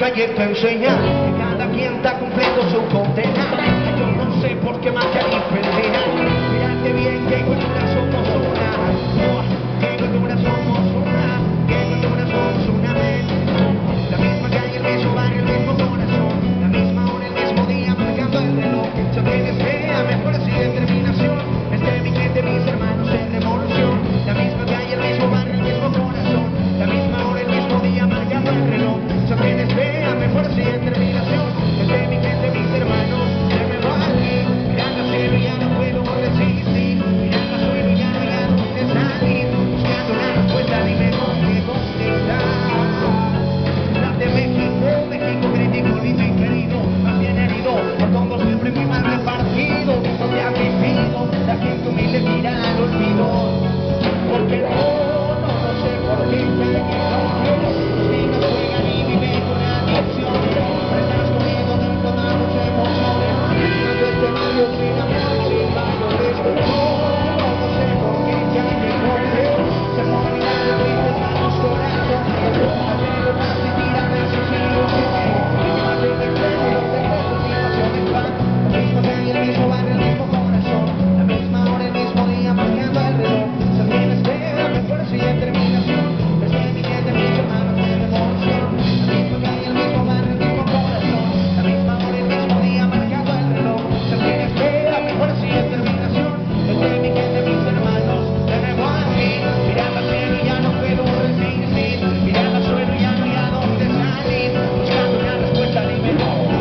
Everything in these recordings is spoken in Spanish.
trayecto enseña que cada quien está cumpliendo su condena. Yo no sé por qué marca diferencia. Mirate bien que cultura somos una. Oh, que cultura somos una. Que cultura somos una vez. La misma calle, el mismo barrio, el mismo corazón. La misma hora, el mismo día, marcando el reloj. Si tienes fe, a mejor así determinación. Es de mi gente, mis hermanos en revolución. La misma calle, el mismo barrio, el mismo corazón. La misma hora, el mismo día, marcando el reloj. Si tienes fe, a mejor así determinación. Es de mi gente, mis hermanos. Se me va aquí, mirando al cielo y ya no puedo resistir. Mirando al suelo y ya no hay a dónde salir. Buscando una respuesta, dime dónde está. La de México, México crítico, lindo y querido, más bien herido, por todo siempre muy mal repartido, donde ha vivido, la gente humilde tira al olvido. Porque no sé por qué calle los niños juegan y viven con adicción. Estás comiendo de todas las emociones, no te barrio sin amor y sin valores. No sé por qué calle se pone mirando y te damos corazón. Hacerlo más y tiran a sus ilusiones. Y que más de recuerdo, los secretos y pasiones van. La misma calle, el mismo barrio, el mismo corazón. La misma hora, el mismo día, marcando el reloj. Se tiene espera, me fuerza y determinación. Desde mi gente, mis hermanos de revolución. La misma calle, el mismo barrio, el mismo corazón. La misma hora, el mismo día, marcando el reloj. Se tiene espera, me fuerza y determinación. Desde mi gente, mis hermanos de revolución. Mirando al cielo y ya no puedo resistir. Mirando al suelo y ya no hay a dónde salir. Buscando una respuesta, dime dónde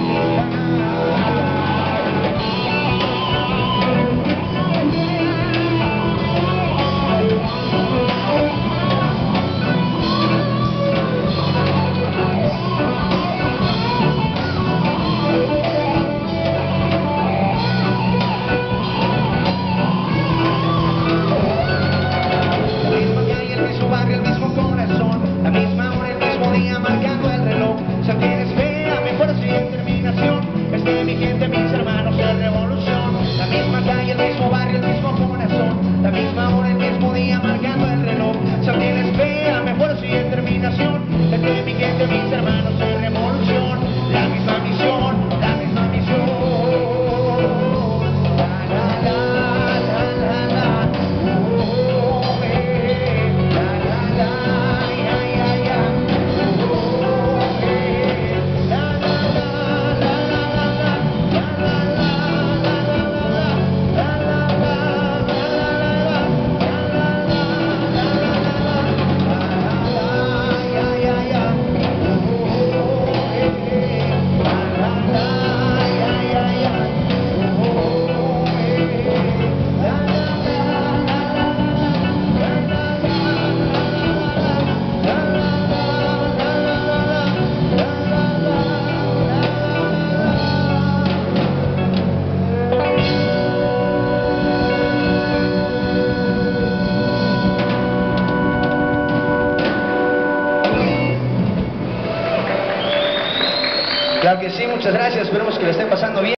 el mismo barrio, el mismo corazón, la misma hora, el mismo día, marcando el reloj. Si tienes fe, a mejor así determinación. Es de mi gente, mis hermanos de revolución. La misma calle, el mismo barrio, el mismo corazón, la misma hora, el mismo día, marcando el reloj. Si tienes fe, a mejor así determinación. Es de mi gente, mis hermanos de revolución. La misma misión, la misma misión. Claro que sí, muchas gracias, esperemos que le estén pasando bien.